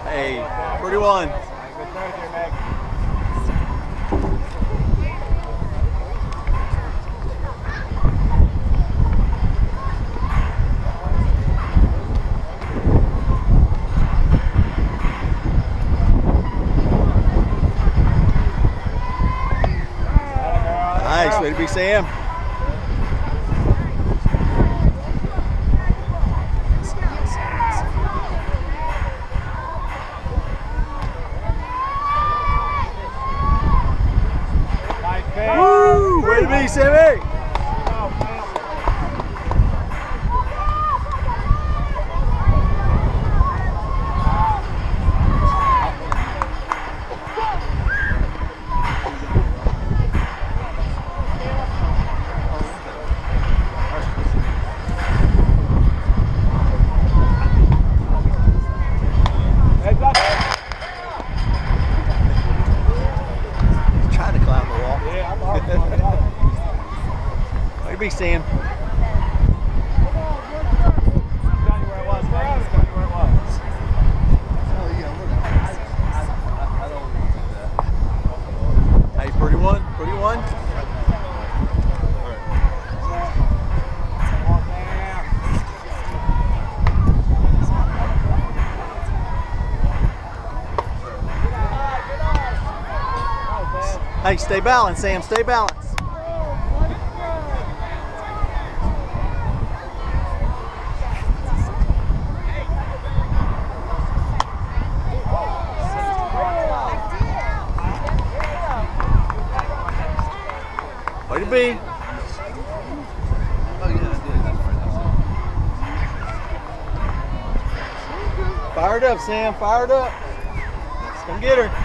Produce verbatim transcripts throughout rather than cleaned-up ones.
Hey, forty-one. Good throw there, Meg. Nice, way to be Sam. Woo! Way to be Sammy. Way to be Sam. Hey, forty-one, forty-one. Hey, stay balanced, Sam. Stay balanced. Way to be. Fired up, Sam. Fired up. Let's come get her.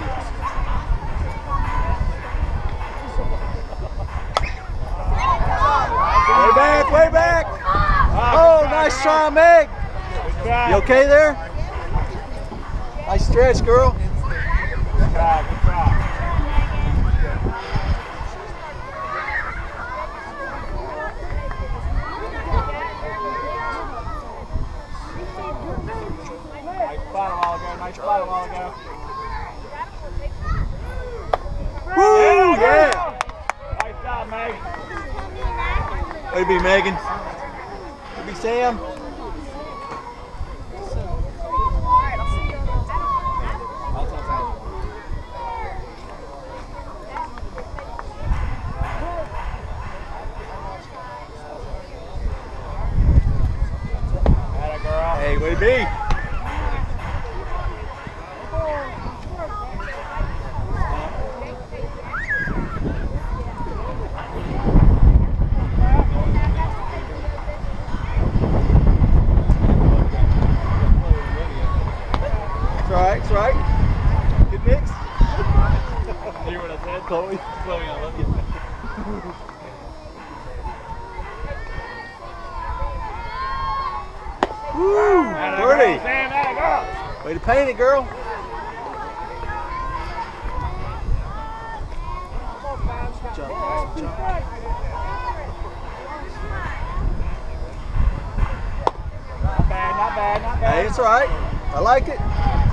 Way back, way back. Oh, nice try, Meg. You okay there? Nice stretch, girl. Good try, good try. Nice spot a while ago, nice spot a while ago. Woo, yeah. Nice job, Meg. Way to be Megan. Way to be Sam. Atta girl. Hey, way to be. That's right, that's right. Good mix. You hear what I said? Chloe. Chloe, I love you. Woo! Atta Pretty. girl, Sam, atta girl. Way to paint it, girl. Jump, jump. Not bad, not bad, not bad. Hey, it's all right. I like it.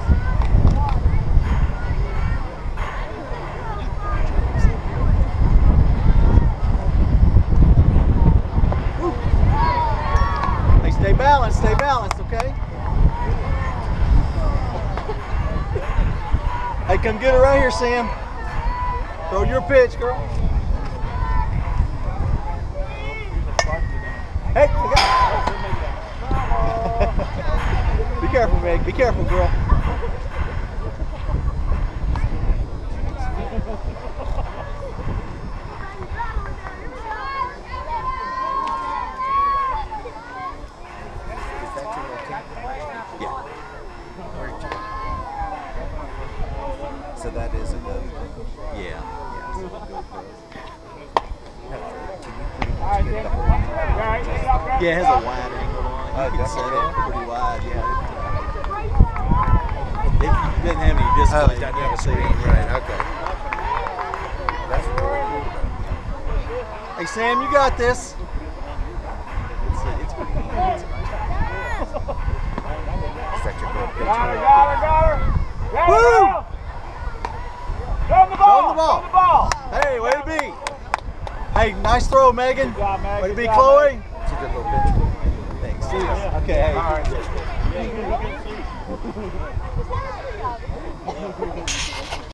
Woo. Hey, stay balanced, stay balanced, okay? Hey, come get her right here, Sam. Throw your pitch, girl. Hey, I got Be careful, Meg. Be careful, girl. Yeah. So that is a go. Yeah. Yeah. So go pro. All right, Sam. All right, take it off, girl. Yeah, it has a wide angle on it. You can set it pretty wide, yeah. It doesn't have any display. Oh, it doesn't have a screen, right? Okay. That's really cool. Hey, Sam, you got this. It's, it's pretty neat. It's a nice. Is that your girl picture? Got her, got her, got her. Nice throw, Megan. Good job, Meg. Way to Good be, job, Chloe. Meg. It's a good little picture. Thanks. Okay, hey. All right. Yeah, you can look at the seat.